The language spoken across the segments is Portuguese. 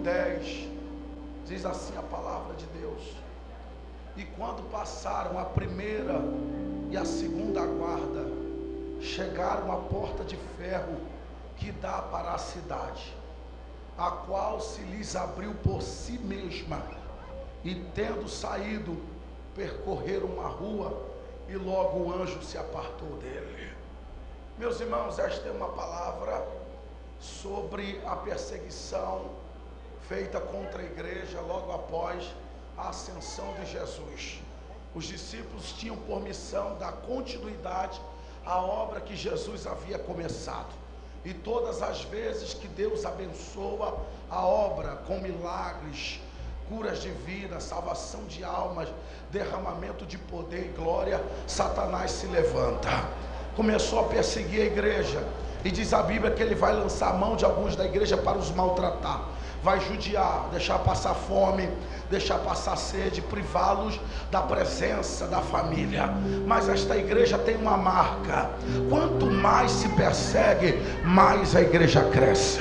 10, diz assim a palavra de Deus: e quando passaram a primeira e a segunda guarda, chegaram à porta de ferro que dá para a cidade, a qual se lhes abriu por si mesma, e tendo saído, percorreram uma rua, e logo o anjo se apartou dele. Meus irmãos, esta é uma palavra sobre a perseguição feita contra a igreja logo após a ascensão de Jesus. Os discípulos tinham por missão dar continuidade à obra que Jesus havia começado, e todas as vezes que Deus abençoa a obra com milagres, curas de vida, salvação de almas, derramamento de poder e glória, Satanás se levanta, começou a perseguir a igreja, e diz a Bíblia que ele vai lançar a mão de alguns da igreja para os maltratar, vai judiar, deixar passar fome, deixar passar sede, privá-los da presença da família. Mas esta igreja tem uma marca: quanto mais se persegue, mais a igreja cresce.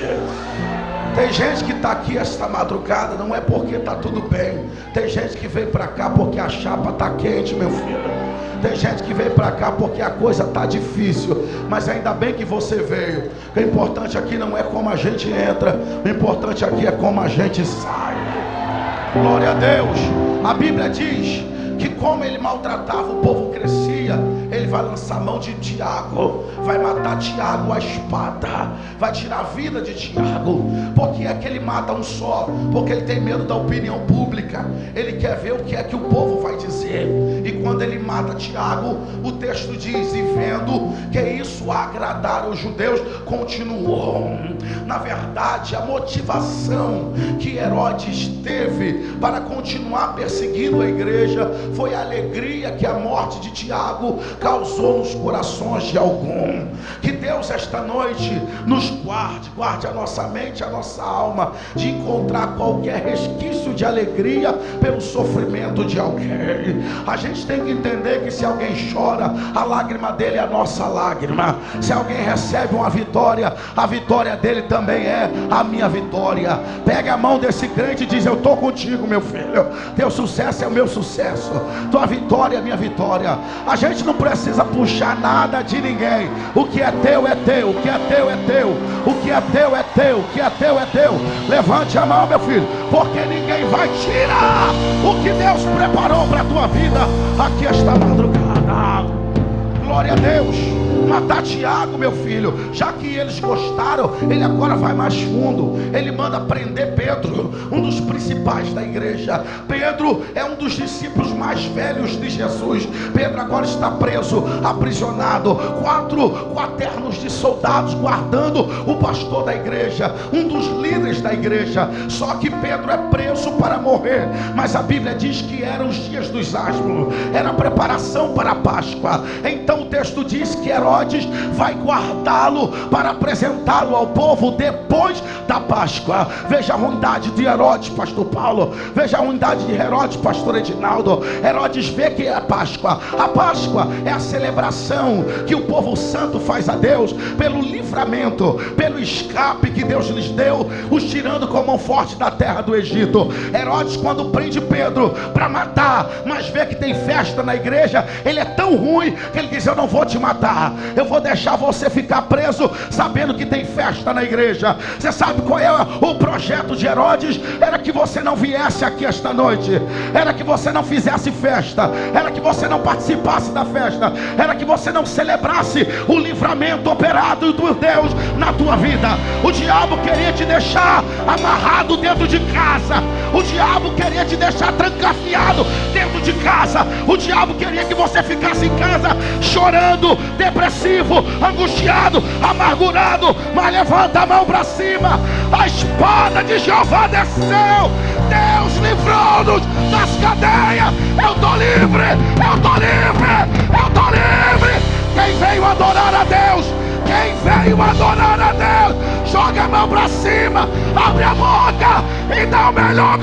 Tem gente que está aqui esta madrugada, não é porque está tudo bem. Tem gente que veio para cá porque a chapa está quente, meu filho. Tem gente que veio para cá porque a coisa está difícil, mas ainda bem que você veio. O importante aqui não é como a gente entra, o importante aqui é como a gente sai. Glória a Deus. A Bíblia diz que como ele maltratava, o povo crescia. Ele vai lançar a mão de Tiago, vai matar Tiago à espada, vai tirar a vida de Tiago. Por que é que ele mata um só? Porque ele tem medo da opinião pública, ele quer ver o que é que o povo vai dizer. E quando ele mata Tiago, o texto diz: e vendo que isso agradara os judeus, continuou. Na verdade, a motivação que Herodes teve para continuar perseguindo a igreja foi a alegria que a morte de Tiago causou nos corações de algum. Que Deus esta noite nos guarde a nossa mente, a nossa alma, de encontrar qualquer resquício de alegria pelo sofrimento de alguém. A gente tem que entender que se alguém chora, a lágrima dele é a nossa lágrima. Se alguém recebe uma vitória, a vitória dele também é a minha vitória. Pega a mão desse crente e diz: eu estou contigo, meu filho. Teu sucesso é o meu sucesso, tua vitória é a minha vitória. A gente não precisa puxar nada de ninguém. O que é teu é teu, o que é teu é teu, o que é teu é teu, o que é teu é teu. Levante a mão, meu filho, porque ninguém vai tirar o que Deus preparou para a tua vida aqui esta madrugada. Glória a Deus. Matar Tiago, meu filho, já que eles gostaram, ele agora vai mais fundo. Ele manda prender Pedro, um dos principais da igreja. Pedro é um dos discípulos mais velhos de Jesus. Pedro agora está preso, aprisionado. 4 quaternos de soldados guardando o pastor da igreja, um dos líderes da igreja. Só que Pedro é preso para morrer. Mas a Bíblia diz que eram os dias dos asmos, era a preparação para a Páscoa. Então o texto diz que Herodes vai guardá-lo para apresentá-lo ao povo depois da Páscoa. Veja a ruindade de Herodes, pastor Paulo. Veja a ruindade de Herodes, pastor Edinaldo. Herodes vê que é a Páscoa. A Páscoa é a celebração que o povo santo faz a Deus pelo livramento, pelo escape que Deus lhes deu, os tirando com a mão forte da terra do Egito. Herodes, quando prende Pedro para matar, mas vê que tem festa na igreja, ele é tão ruim que ele diz: eu não vou te matar, eu vou deixar você ficar preso sabendo que tem festa na igreja. Você sabe qual é o projeto de Herodes? Era que você não viesse aqui esta noite, era que você não fizesse festa, era que você não participasse da festa, era que você não celebrasse o livramento operado do Deus na tua vida. O diabo queria te deixar amarrado dentro de casa, o diabo queria te deixar trancafiado dentro de casa, o diabo queria que você ficasse em casa chorando, depressivo, angustiado, amargurado. Mas levanta a mão para cima, a espada de Jeová desceu, Deus livrou-nos das cadeias. Eu estou livre, eu estou livre, eu estou livre. Quem veio adorar a Deus, quem veio adorar a Deus, joga a mão para cima, abre a boca e dá o melhor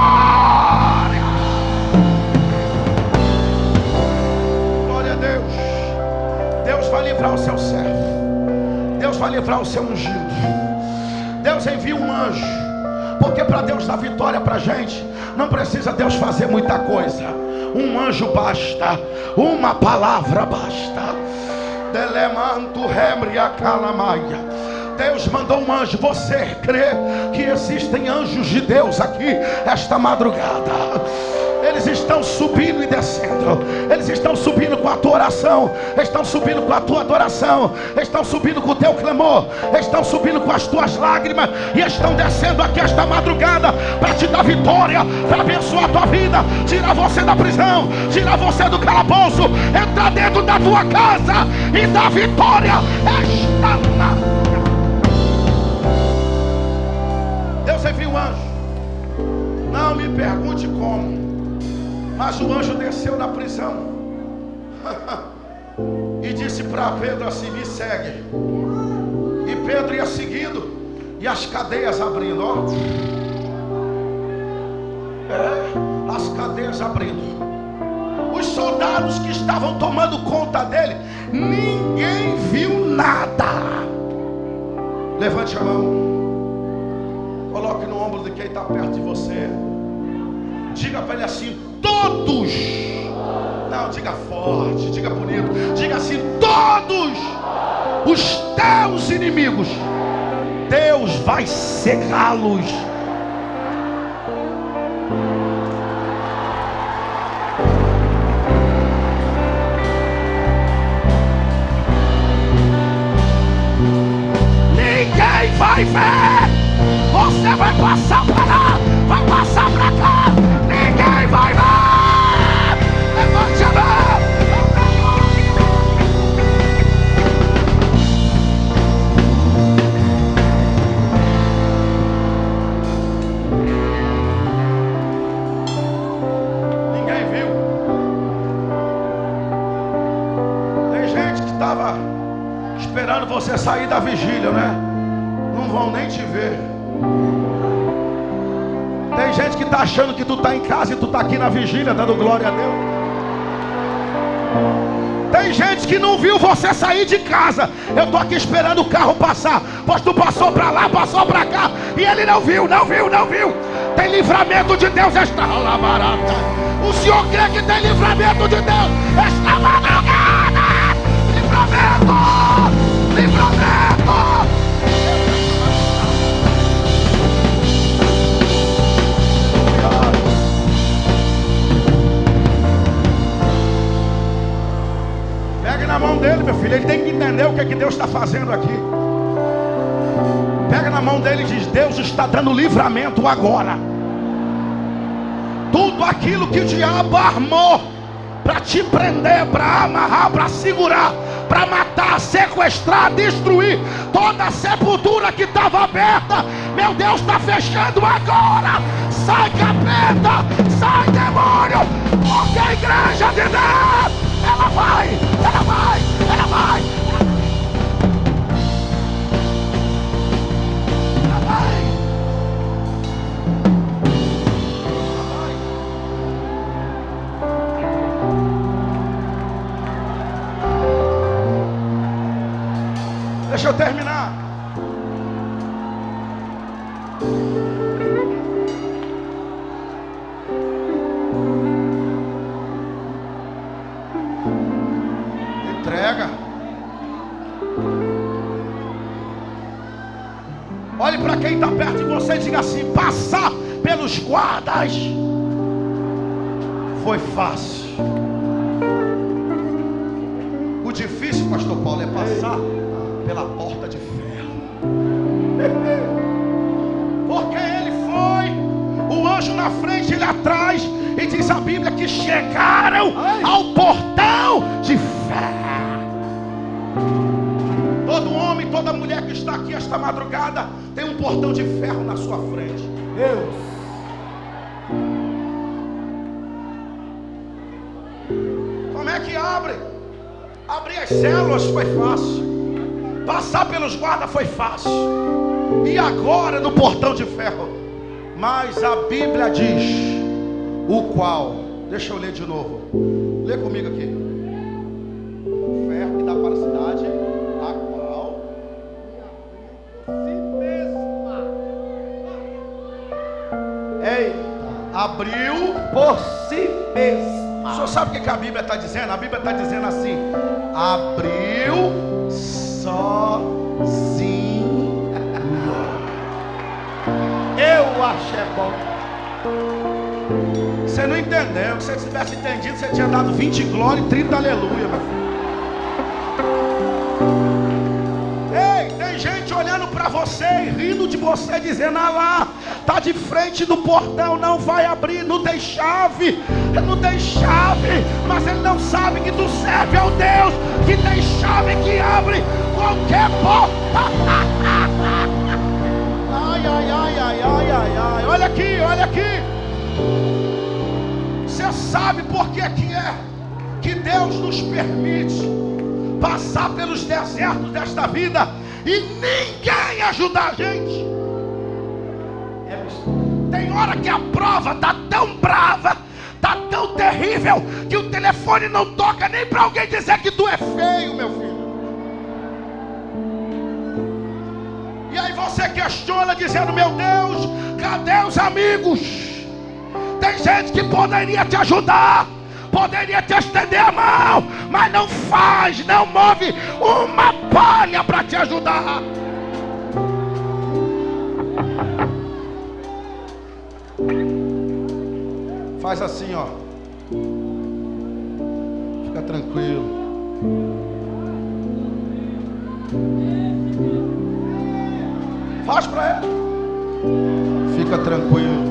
glória. Glória a Deus. Deus vai livrar o seu servo, Deus vai livrar o seu ungido. Deus envia um anjo Porque para Deus dar vitória para a gente, não precisa Deus fazer muita coisa. Um anjo basta, uma palavra basta. Delemanto remria calamaia. Deus mandou um anjo. Você crê que existem anjos de Deus aqui esta madrugada? Eles estão subindo e descendo. Eles estão subindo com a tua oração, estão subindo com a tua adoração, estão subindo com o teu clamor, estão subindo com as tuas lágrimas, e estão descendo aqui esta madrugada para te dar vitória, para abençoar a tua vida, tirar você da prisão, tirar você do calabouço, entrar dentro da tua casa e dar vitória esta madrugada. Deus enviou um anjo. Não me pergunte como, mas o anjo desceu na prisão e disse para Pedro assim: me segue. E Pedro ia seguindo, e as cadeias abrindo, ó. As cadeias abrindo. Os soldados que estavam tomando conta dele, ninguém viu nada. Levante a mão, coloque no ombro de quem está perto de você. Diga para ele assim: todos. Não, diga forte, diga bonito. Diga assim: todos os teus inimigos, Deus vai cegá-los. Ninguém vai ver. Você vai passar para lá, vai passar para cá. Ninguém vai ver. Levante a mão. Ninguém viu. Tem gente que estava esperando você sair da vigília, né? Não vão nem te ver. Tem gente que está achando que tu está em casa e tu está aqui na vigília dando glória a Deus. Tem gente que não viu você sair de casa. Eu estou aqui esperando o carro passar, pois tu passou para lá, passou para cá, e ele não viu, não viu, não viu. Tem livramento de Deus esta lá barata. O senhor crê que tem livramento de Deus esta madrugada? Livramento, livramento. Pega na mão dele, meu filho. Ele tem que entender o que é que Deus está fazendo aqui. Pega na mão dele e diz: Deus está dando livramento agora. Tudo aquilo que o diabo armou para te prender, para amarrar, para segurar, para matar, sequestrar, destruir, toda a sepultura que estava aberta, meu Deus está fechando agora. Sai capeta, sai demônio, porque a igreja de Deus, ela vai, ela vai, ela vai, ela vai. Deixa eu terminar. Entrega. Olhe para quem está perto de você e diga assim: passar pelos guardas foi fácil. O difícil, pastor Paulo, é passar pela porta de ferro. Porque ele foi, o anjo na frente, ele atrás, e diz a Bíblia que chegaram ao portão de ferro. Todo homem, toda mulher que está aqui esta madrugada tem um portão de ferro na sua frente. Deus. Como é que abre? Abrir as células foi fácil. Passar pelos guardas foi fácil. E agora no portão de ferro. Mas a Bíblia diz: o qual, deixa eu ler de novo. Lê comigo aqui. Ferro que dá para a cidade, a qual si mesma. Abriu por si mesma. O senhor sabe o que a Bíblia está dizendo? A Bíblia está dizendo assim: abriu sozinho. Eu achei bom. Você não entendeu. Se você tivesse entendido, você tinha dado 20 glória e 30 aleluia, meu filho. Ei, tem gente olhando para você e rindo de você, dizendo: ah lá, tá de frente do portão, não vai abrir, não tem chave, mas ele não sabe que tu serve ao Deus que tem chave que abre qualquer porta. Ai, ai, ai, ai, ai, ai, ai. Olha aqui. Você sabe por que é que Deus nos permite passar pelos desertos desta vida e ninguém ajuda a gente? Tem hora que a prova está tão brava, está tão terrível, que o telefone não toca nem para alguém dizer que tu é feio, meu filho. E aí você questiona dizendo: meu Deus, cadê os amigos? Tem gente que poderia te ajudar, poderia te estender a mão, mas não faz, não move uma palha para te ajudar. Faz assim, ó. Fica tranquilo. Faz para ele. Fica tranquilo.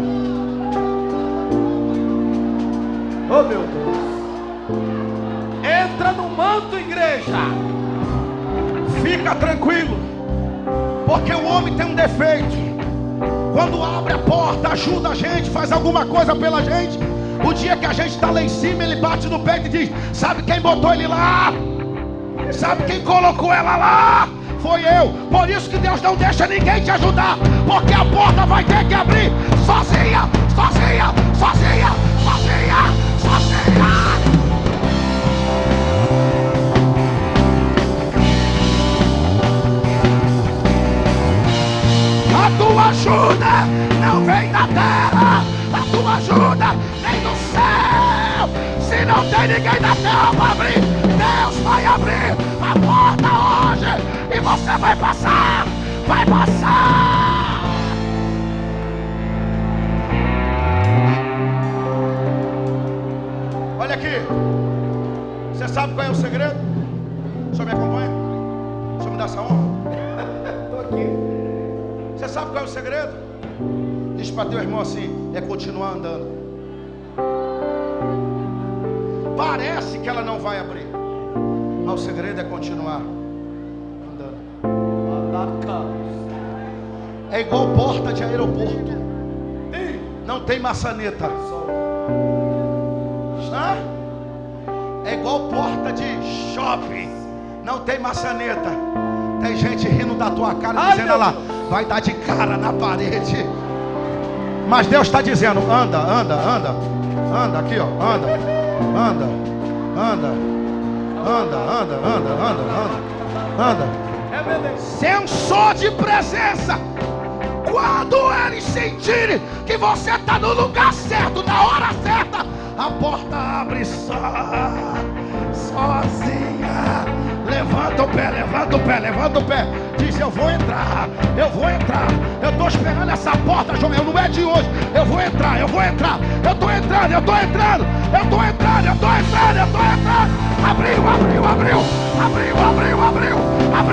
Oh meu Deus. Entra no manto, igreja. Fica tranquilo. Porque o homem tem um defeito. Quando abre a porta, ajuda a gente, faz alguma coisa pela gente, o dia que a gente está lá em cima, ele bate no peito e diz: sabe quem botou ele lá? Sabe quem colocou ela lá? Foi eu. Por isso que Deus não deixa ninguém te ajudar, porque a porta vai ter que abrir sozinha. A tua ajuda não vem da terra, a tua ajuda vem do céu. Se não tem ninguém da terra para abrir, Deus vai abrir a porta hoje e você vai passar. Olha aqui, você sabe qual é o segredo? O senhor me acompanha? O senhor me dá essa honra? Estou aqui. Você sabe qual é o segredo? Diz para teu irmão assim: é continuar andando. Parece que ela não vai abrir, mas o segredo é continuar andando. É igual porta de aeroporto, não tem maçaneta. É igual porta de shopping, não tem maçaneta. Tem gente rindo da tua cara, dizendo: olha lá, vai dar de cara na parede. Mas Deus está dizendo: anda aqui, ó, anda. Sensor de presença. Quando eles sentirem que você está no lugar certo, na hora certa, a porta abre sozinha. Levanta o pé. Diz: eu vou entrar. Eu estou esperando essa porta, Joel, não é de hoje. Eu vou entrar. Eu estou entrando. Abriu.